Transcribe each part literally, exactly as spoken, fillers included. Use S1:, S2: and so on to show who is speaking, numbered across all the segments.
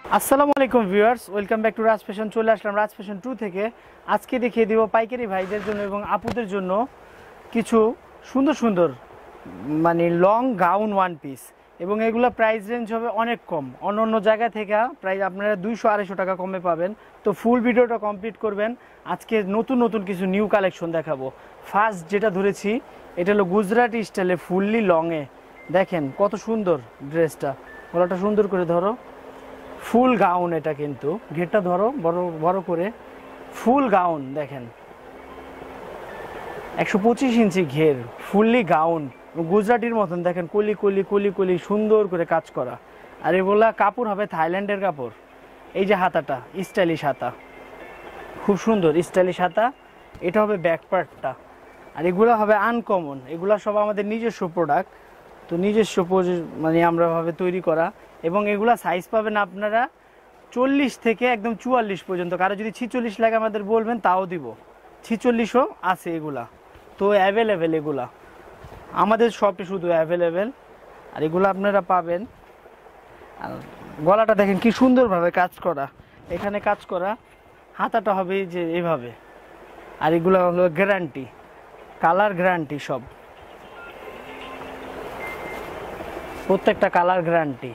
S1: আসসালামু আলাইকুম viewers, welcome back to Raj fashion. চলে আসলাম রাজ ফ্যাশন টু থেকে। আজকে দেখিয়ে দিব পাইকারি ভাইদের জন্য এবং আপুদের জন্য কিছু সুন্দর সুন্দর মানে লং গাউন ওয়ান পিস, এবং এগুলো প্রাইস রেঞ্জ হবে অনেক কম। অন্য অন্য জায়গা থেকে প্রাইস আপনারা দুইশো আড়াইশো টাকা কমে পাবেন। তো ফুল ভিডিওটা কমপ্লিট করবেন। আজকে নতুন নতুন কিছু নিউ কালেকশন দেখাবো। ফার্স্ট যেটা ধরেছি এটা হলো গুজরাটি স্টাইলে ফুললি লংয়ে। দেখেন কত সুন্দর ড্রেসটা, গলাটা সুন্দর করে ধরো, ফুল গাউন। এটা কিন্তু ঘেরটা ধরো বড় বড় করে, ফুল গাউন। দেখেন একশো পঁচিশ ইঞ্চি ঘের, ফুললি গাউন, গুজরাটির মতন। দেখেন কলি কলি কলি কলি সুন্দর করে কাজ করা। আর এগুলা কাপড় হবে থাইল্যান্ডের কাপড়। এই যে হাতাটা স্টাইলিশ হাতা, খুব সুন্দর স্টাইলিশ হাতা। এটা হবে ব্যাক পার্টটা। আর এগুলো হবে আনকমন, এগুলা সব আমাদের নিজস্ব প্রোডাক্ট। তো নিজস্ব মানে আমরা ভাবে তৈরি করা, এবং এগুলা সাইজ পাবেন আপনারা চল্লিশ থেকে একদম চুয়াল্লিশ পর্যন্ত। কারো যদি ছিচল্লিশ লাগে আমাদের বলবেন, তাও দিব। ছিচল্লিশও আছে এগুলা, তো অ্যাভেলেবেল এগুলা আমাদের শপে শুধু অ্যাভেলেবেল। আর এগুলো আপনারা পাবেন। আর গলাটা দেখেন কি সুন্দরভাবে কাজ করা, এখানে কাজ করা। হাতাটা হবে যে এইভাবে। আর এগুলো হলো গ্যারান্টি, কালার গ্যারান্টি, সব প্রত্যেকটা কালার গ্যারান্টি।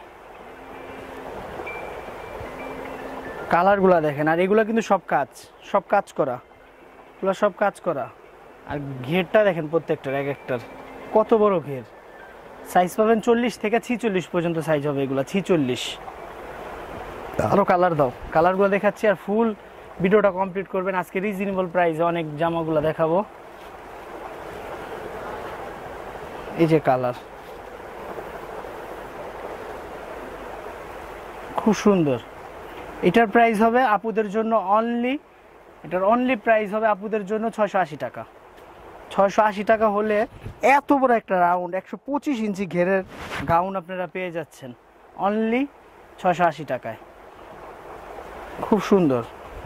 S1: কালারগুলো দেখেন। আর এগুলো কিন্তু সব কাজ সব কাজ করা, এগুলো সব কাজ করা। আর ঘেরটা দেখেন প্রত্যেকটার এক একটার কত বড় ঘের। সাইজ পাবেন চল্লিশ থেকে ছিচল্লিশ পর্যন্ত সাইজ হবে এগুলো, ছিচল্লিশ। আরও কালার দাও, কালারগুলো দেখাচ্ছি। আর ফুল ভিডিওটা কমপ্লিট করবেন। আজকে রিজনেবল প্রাইসে অনেক জামাগুলো দেখাবো। এই যে কালার, খুব সুন্দর। এটার প্রাইস হবে আপুদের জন্য অনলি, এটার অনলি প্রাইস হবে আপুদের জন্য ছয়শো আশি টাকা। ছয়শো আশি টাকা হলে এত বড় একটা রাউন্ড একশো পঁচিশ ইঞ্চি ঘেরের গাউন আপনারা পেয়ে যাচ্ছেন অনলি ছয়শো আশি টাকায়। খুব সুন্দর।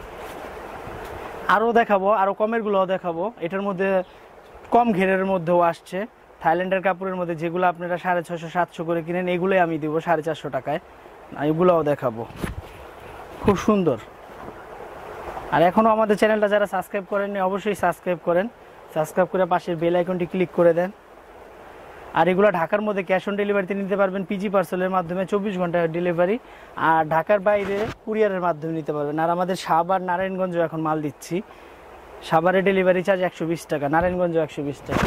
S1: আরও দেখাবো, আরও কমেরগুলোও দেখাবো। এটার মধ্যে কম ঘেরের মধ্যেও আসছে, থাইল্যান্ডের কাপড়ের মধ্যে, যেগুলো আপনারা সাড়ে ছশো সাতশো করে কিনেন, এগুলোই আমি দিব সাড়ে চারশো টাকায়। এগুলোও দেখাবো, খুব সুন্দর। আর এখনও আমাদের চ্যানেলটা যারা সাবস্ক্রাইব করেননি, অবশ্যই সাবস্ক্রাইব করেন। সাবস্ক্রাইব করে পাশের বেল আইকনটি ক্লিক করে দেন। আর এগুলো ঢাকার মধ্যে ক্যাশ অন ডেলিভারিতে নিতে পারবেন, পিজি পার্সেলের মাধ্যমে চব্বিশ ঘন্টা ডেলিভারি। আর ঢাকার বাইরে কুরিয়ারের মাধ্যমে নিতে পারবেন। আর আমাদের সাভার নারায়ণগঞ্জ এখন মাল দিচ্ছি। সাভারে ডেলিভারি চার্জ একশো বিশ টাকা, নারায়ণগঞ্জ একশো বিশ টাকা।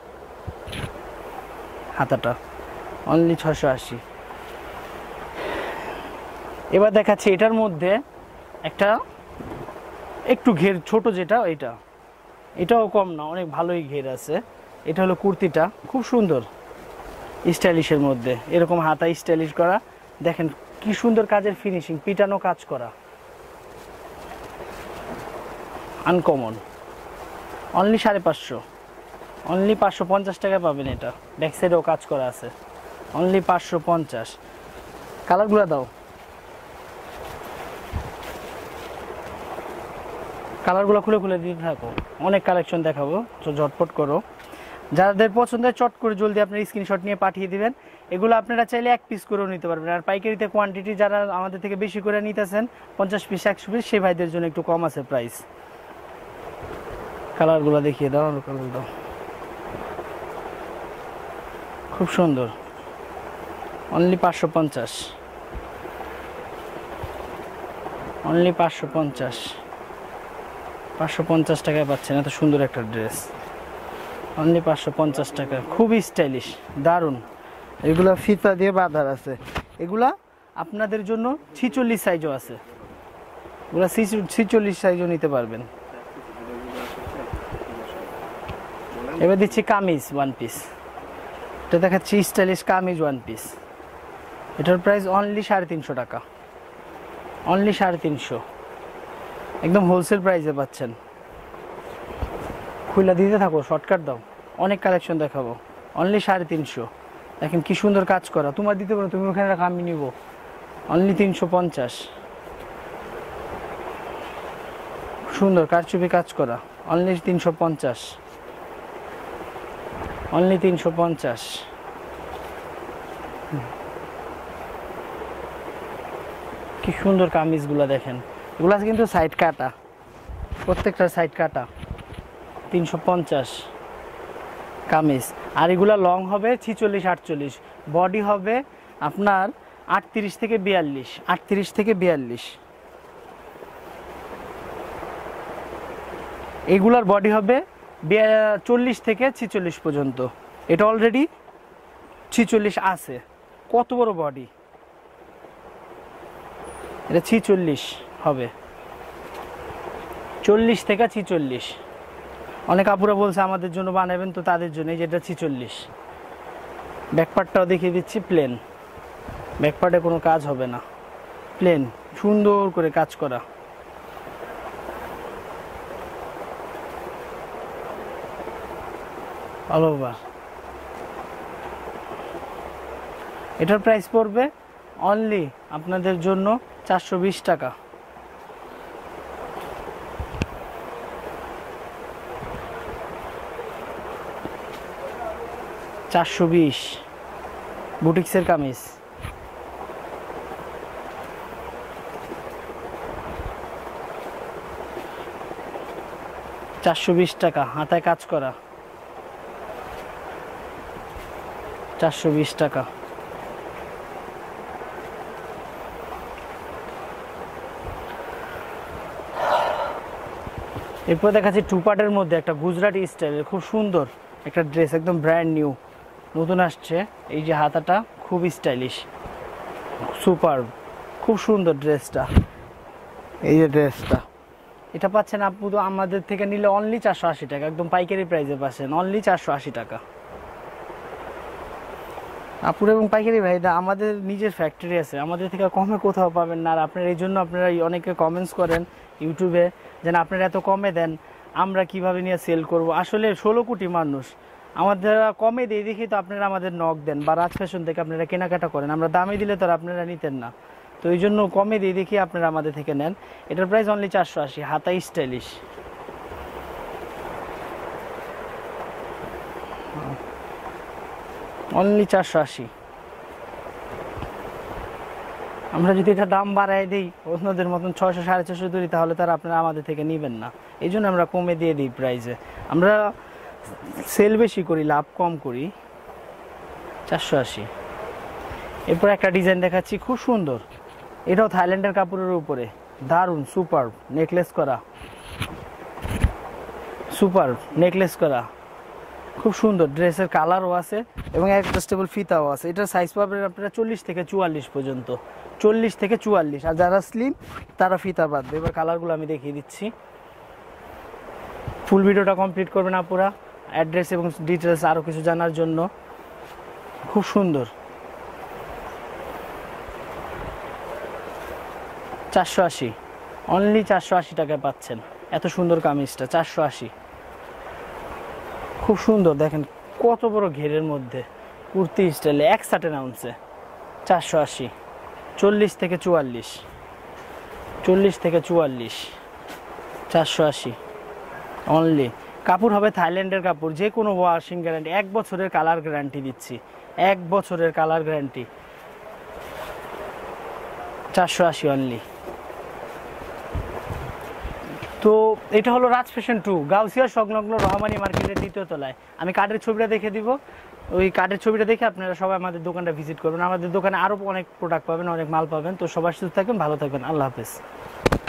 S1: হাতাটা অনলি ছশো আশি। এবার দেখাচ্ছি এটার মধ্যে একটা একটু ঘের ছোট, যেটা এটা এটাও কম না, অনেক ভালোই ঘের আছে। এটা হলো কুর্তিটা, খুব সুন্দর স্টাইলিশের মধ্যে। এরকম হাতা স্টাইলিশ করা, দেখেন কি সুন্দর কাজের ফিনিশিং, পিটানো কাজ করা, আনকমন। অনলি সাড়ে পাঁচশো, অনলি পাঁচশো পঞ্চাশ টাকা পাবেন। এটা ব্যাক সাইডেও কাজ করা আছে, অনলি পাঁচশো পঞ্চাশ। কালারগুলো দাও, কালারগুলো খুলে খুলে দিতে থাকো। অনেক কালেকশন দেখাবো, তো ঝটপট করো। যাদের পছন্দ হয় চট করে জলদি আপনার স্ক্রিনশট নিয়ে পাঠিয়ে দিবেন। এগুলো আপনারা চাইলে এক পিস করেও নিতে পারবেন। আর পাইকারিতে কোয়ান্টিটি যারা আমাদের থেকে বেশি করে নিতেছেন, পঞ্চাশ পিস একশো পিস, সেই ভাইদের জন্য একটু কম আছে প্রাইস। কালারগুলো দেখিয়ে দাও, কালার দাও, খুব সুন্দর। অনলি পাঁচশো পঞ্চাশ, অনলি পাঁচশো পঞ্চাশ, পাঁচশো পঞ্চাশ টাকায় পাচ্ছেন এত সুন্দর একটা ড্রেস। অনলি পাঁচশো পঞ্চাশ টাকা, খুবই স্টাইলিশ, দারুণ। এগুলা ফিতা দিয়ে বাঁধার আছে। এগুলা আপনাদের জন্য ছিচল্লিশ সাইজও আছে, এগুলা ছিচল্লিশ সাইজও নিতে পারবেন। এবার দিচ্ছি কামিজ ওয়ান পিস। এটা দেখাচ্ছি স্টাইলিশ কামিজ ওয়ান পিস। এটার প্রাইস অনলি সাড়ে তিনশো টাকা, অনলি সাড়ে তিনশো, একদম হোলসেল প্রাইসে পাচ্ছেন। খুলে দিতে থাকো, শর্টকাট দাও, অনেক কালেকশন দেখাবো। অনলি সাড়ে তিনশো, দেখেন কি সুন্দর কাজ করা। তোমার দিতে পারো, তুমি ওখানে রাখো, আমি নিব। অনলি তিনশো পঞ্চাশ, সুন্দর কারচুপি কাজ করা। অনলি তিনশো পঞ্চাশ, অনলি তিনশো পঞ্চাশ। কি সুন্দর কামিজগুলো দেখেন, এগুলো কিন্তু সাইড কাটা, প্রত্যেকটা সাইড কাটা। তিনশো পঞ্চাশ কামিজ। আর এগুলা লং হবে ছিচল্লিশ আটচল্লিশ, বডি হবে আপনার আটত্রিশ থেকে বিয়াল্লিশ, আটত্রিশ থেকে বিয়াল্লিশ। এগুলার বডি হবে চল্লিশ থেকে ছিচল্লিশ পর্যন্ত। এটা অলরেডি ছিচল্লিশ আছে, কত বড় বডি, এটা ছিচল্লিশ হবে, চল্লিশ থেকে ছিচল্লিশ। অনেক আপুরা বলছে আমাদের জন্য বানাবেন, তো তাদের জন্য যেটা ছিচল্লিশ। ব্যাকপার্টটাও দেখিয়ে দিচ্ছি, প্লেন, ব্যাকপার্টে কোনো কাজ হবে না, প্লেন, সুন্দর করে কাজ করা। All over. এটার প্রাইস পড়বে অনলি আপনাদের জন্য চারশো বিশ টাকা। চারশো বিশ বুটিক্সের কামিজ। চারশো বিশ টাকা, হাতায় কাজ করা, চারশো বিশ টাকা। এরপর দেখাচ্ছি টু পার্টের মধ্যে একটা গুজরাটি স্টাইলের খুব সুন্দর একটা ড্রেস, একদম ব্র্যান্ড নিউ, নতুন আসছে। এই যে হাতাটা খুব স্টাইলিশ, সুপার, খুব সুন্দর ড্রেসটা। এই যে ড্রেসটা, এটা পাচ্ছেন আপনি তো আমাদের থেকে নিলে অনলি চারশো আশি টাকা, একদম পাইকারি প্রাইসে পাচ্ছেন অনলি চারশো আশি টাকা। আপুর এবং পাইকারি ভাইরা আমাদের নিজের ফ্যাক্টরি আছে, আমাদের থেকে কমে কোথাও পাবেন না। আর আপনারা এই জন্য আপনারা অনেকে কমেন্টস করেন ইউটিউবে যেন আপনারা এত কমে দেন, আমরা কিভাবে নিয়ে সেল করব। আসলে ষোলো কোটি মানুষ, আমাদের কমে দিয়ে দেখি তো আপনারা আমাদের নক দেন, বা রাজ ফ্যাশন থেকে আপনারা কেনাকাটা করেন। আমরা দামে দিলে তো আর আপনারা নিতেন না, তো এই জন্য কমে দিয়ে দেখি আপনারা আমাদের থেকে নেন। এটার প্রাইস অনলি চারশো আশি, হাতাই স্টাইলিশ। অনলি চারশো আশি। আমরা যদি এটা দাম বাড়াই দিই অন্যদের মতন ছয়শো সাড়ে ছশো ধরি, তাহলে তারা আপনারা আমাদের থেকে নেবেন না। এই জন্য আমরা কমে দিয়ে দিই প্রাইসে, আমরা সেল বেশি করি, লাভ কম করি। চারশো আশি। এরপর একটা ডিজাইন দেখাচ্ছি, খুব সুন্দর, এটাও থাইল্যান্ডের কাপড়ের উপরে, দারুণ, সুপার, নেকলেস করা, সুপার নেকলেস করা, খুব সুন্দর। ড্রেসের কালারও আছে এবং অ্যাডজাস্টেবল ফিতাও আছে। এটার সাইজ পাবেন আপনারা চল্লিশ থেকে চুয়াল্লিশ পর্যন্ত, চল্লিশ থেকে চুয়াল্লিশ। আর যারা স্লিম তারা ফিতা বাঁধবে। এবার কালারগুলো আমি দেখিয়ে দিচ্ছি, ফুল ভিডিওটা কমপ্লিট করবেন আপুরা, অ্যাড্রেস এবং ডিটেলস আরও কিছু জানার জন্য। খুব সুন্দর, চারশো আশি, অনলি চারশো আশি টাকায় পাচ্ছেন এত সুন্দর কামিজটা, চারশো আশি। খুব সুন্দর, দেখেন কত বড় ঘেরের মধ্যে কুর্তি স্টাইলে, এক সাটেন আউন্সে, চারশো আশি। চল্লিশ থেকে চুয়াল্লিশ, চল্লিশ থেকে চুয়াল্লিশ, চারশো আশি অনলি। কাপড় হবে থাইল্যান্ডের কাপড়, যে কোনো ওয়াশিং গ্যারান্টি, এক বছরের কালার গ্যারান্টি দিচ্ছি, এক বছরের কালার গ্যারান্টি, চারশো আশি অনলি। তো এটা হলো রাজ ফ্যাশন টু, গাউসিয়া সংলগ্ন রহমানি মার্কেটের দ্বিতীয় তলায়। আমি কার্ডের ছবিটা দেখে দিব, ওই কার্ডের ছবিটা দেখে আপনারা সবাই আমাদের দোকানটা ভিজিট করবেন। আমাদের দোকানে আরও অনেক প্রোডাক্ট পাবেন, অনেক মাল পাবেন। তো সবাই সুস্থ থাকবেন, ভালো থাকবেন, আল্লাহ হাফেজ।